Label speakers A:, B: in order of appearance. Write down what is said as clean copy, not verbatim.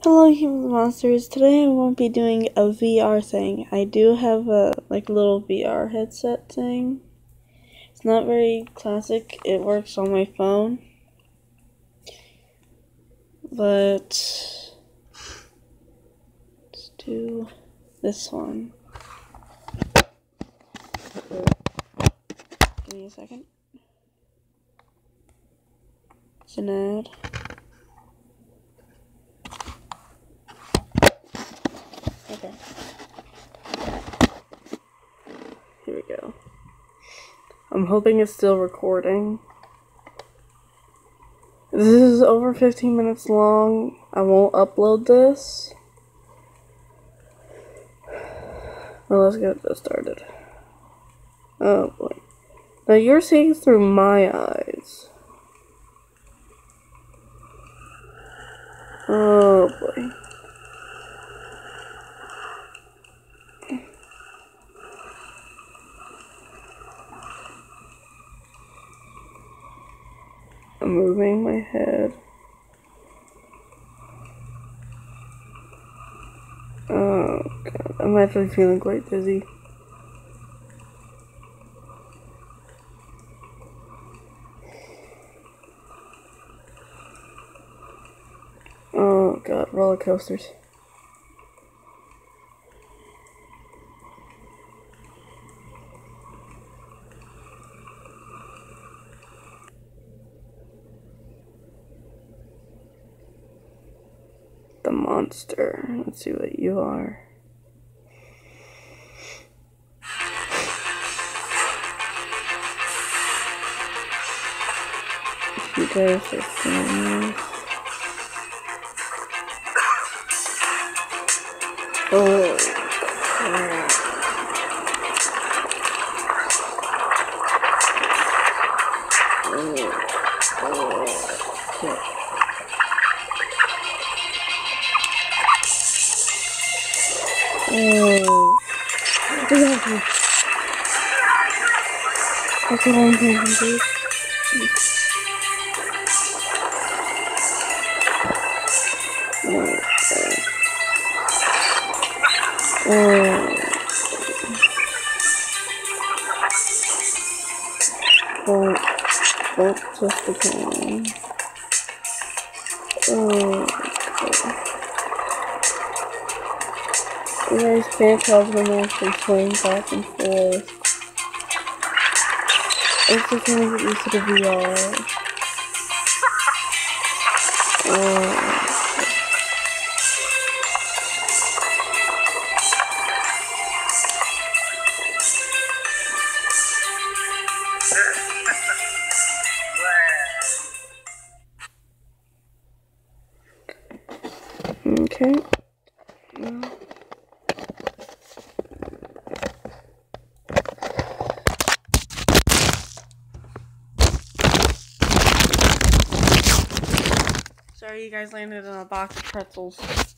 A: Hello, human monsters. Today I won't be doing a VR thing. I do have a little VR headset thing. It's not very classic. It works on my phone, but let's do this one. Give me a second. It's an ad. Okay. Here we go. I'm hoping it's still recording. This is over 15 minutes long. I won't upload this. Well, let's get this started. Oh boy. Now you're seeing through my eyes. Oh boy. I'm moving my head. Oh god, I'm actually feeling quite dizzy. Oh god, roller coasters. The monster. Let's see what you are. You guys are seeing this. Oh crap. Shit. Oh, exactly. That's what I'm thinking, dude. Don't twist the camera. You guys can't tell them actually swing back and forth. It's just gonna get used to the VR. Okay. Sorry, you guys landed in a box of pretzels.